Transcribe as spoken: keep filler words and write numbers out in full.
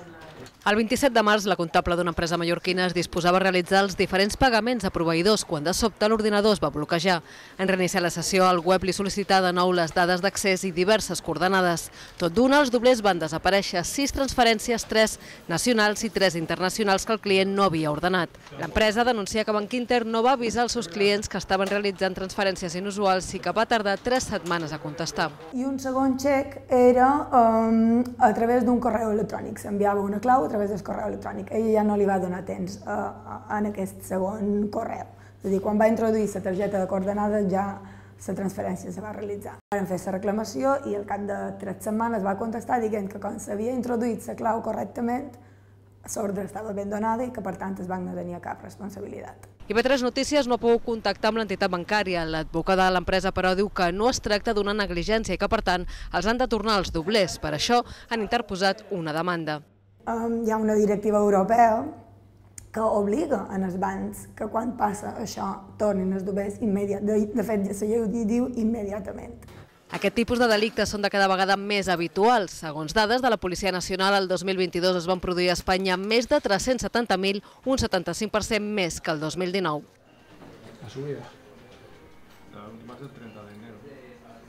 El vint-i-set de març, la comptable d'una empresa mallorquina es disposava a realitzar els diferents pagaments a proveïdors quan de sobte l'ordinador es va bloquejar. En reiniciar la sessió, el web li sol·licitava de nou les dades d'accés i diverses coordenades. Tot d'una, els doblers van desaparèixer sis transferències, tres nacionals i tres internacionals que el client no havia ordenat. L'empresa denuncia que Bankinter no va avisar els seus clients que estaven realitzant transferències inusuals i que va tardar tres setmanes a contestar. I un segon xec era um, a través d'un correu electrònic. S'enviava una clau a través del correu electrònic. Ella ja no li va donar temps uh, uh, en aquest segon correu. És a dir, quan va introduir la targeta de coordenades ja la transferència se va realitzar. Vam fer la reclamació i al cap de tres setmanes va contestar dient que quan s'havia introduït la clau correctament, l'ordre estava ben donada i que per tant el banc no tenia cap responsabilitat. I bé tres Notícies no ha pogut contactar amb l'entitat bancària. L'advocat de l'empresa, però, diu que no es tracta d'una negligència i que, per tant, els han de tornar els doblers. Per això han interposat una demanda. Um, hi ha una directiva europea que obliga als bancs que quan passa això tornin els doblers immediatament. De fet, la llei diu immediatament. Aquest tipus de delictes són de cada vegada més habituals. Segons dades de la Policia Nacional, el dos mil vint-i-dos es van produir a Espanya més de tres-cents setanta mil, un setanta-cinc per cent més que el dos mil dinou. La subida. Más del treinta.